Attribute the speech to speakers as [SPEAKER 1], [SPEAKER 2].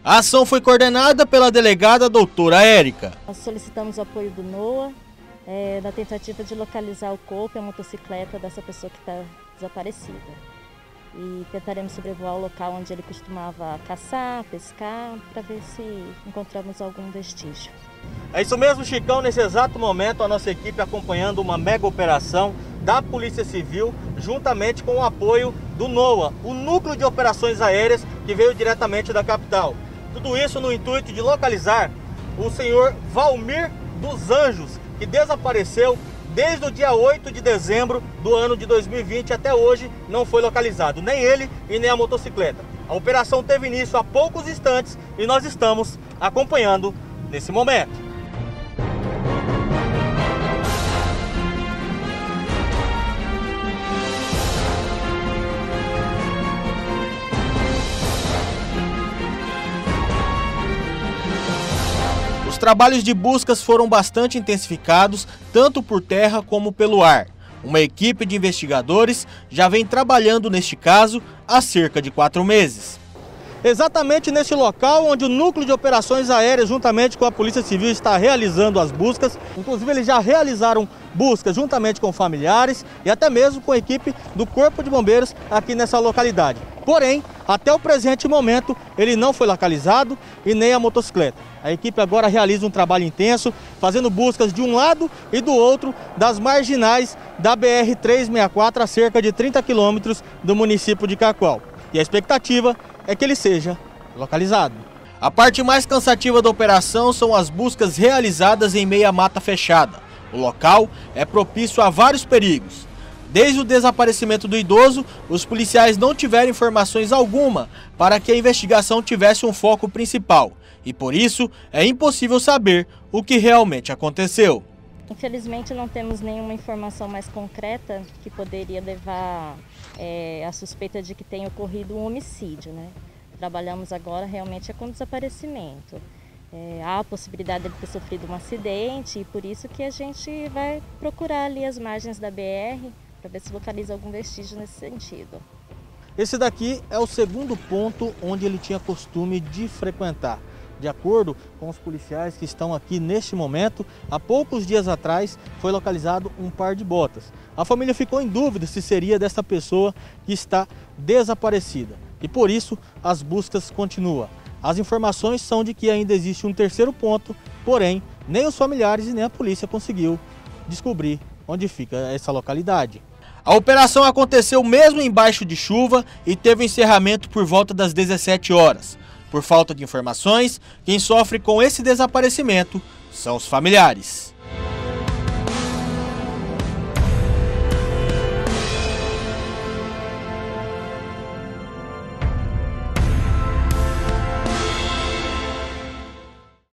[SPEAKER 1] A ação foi coordenada pela delegada doutora Érica.
[SPEAKER 2] Nós solicitamos o apoio do NOA na tentativa de localizar o corpo e a motocicleta dessa pessoa que está desaparecida. E tentaremos sobrevoar o local onde ele costumava caçar, pescar, para ver se encontramos algum vestígio.
[SPEAKER 1] É isso mesmo, Chicão. Nesse exato momento, a nossa equipe acompanhando uma mega operação da Polícia Civil, juntamente com o apoio do NOA, o Núcleo de Operações Aéreas, que veio diretamente da capital. Tudo isso no intuito de localizar o senhor Valmir dos Anjos, que desapareceu desde o dia 8 de dezembro do ano de 2020 até hoje não foi localizado, nem ele e nem a motocicleta. A operação teve início há poucos instantes e nós estamos acompanhando nesse momento. Os trabalhos de buscas foram bastante intensificados, tanto por terra como pelo ar. Uma equipe de investigadores já vem trabalhando neste caso há cerca de 4 meses. Exatamente nesse local onde o Núcleo de Operações Aéreas, juntamente com a Polícia Civil, está realizando as buscas. Inclusive, eles já realizaram buscas juntamente com familiares e até mesmo com a equipe do Corpo de Bombeiros aqui nessa localidade. Porém, até o presente momento, ele não foi localizado e nem a motocicleta. A equipe agora realiza um trabalho intenso, fazendo buscas de um lado e do outro das marginais da BR-364 a cerca de 30 quilômetros do município de Cacoal. E a expectativa é que ele seja localizado. A parte mais cansativa da operação são as buscas realizadas em meia mata fechada. O local é propício a vários perigos. Desde o desaparecimento do idoso, os policiais não tiveram informações alguma para que a investigação tivesse um foco principal. E por isso é impossível saber o que realmente aconteceu.
[SPEAKER 2] Infelizmente não temos nenhuma informação mais concreta que poderia levar a suspeita de que tenha ocorrido um homicídio, né? Trabalhamos agora realmente com desaparecimento. Há a possibilidade de ele ter sofrido um acidente e por isso que a gente vai procurar ali as margens da BR para ver se localiza algum vestígio nesse sentido.
[SPEAKER 1] Esse daqui é o segundo ponto onde ele tinha costume de frequentar. De acordo com os policiais que estão aqui neste momento, há poucos dias atrás foi localizado um par de botas. A família ficou em dúvida se seria dessa pessoa que está desaparecida e por isso as buscas continuam. As informações são de que ainda existe um terceiro ponto, porém nem os familiares e nem a polícia conseguiu descobrir onde fica essa localidade. A operação aconteceu mesmo embaixo de chuva e teve encerramento por volta das 17 horas. Por falta de informações, quem sofre com esse desaparecimento são os familiares.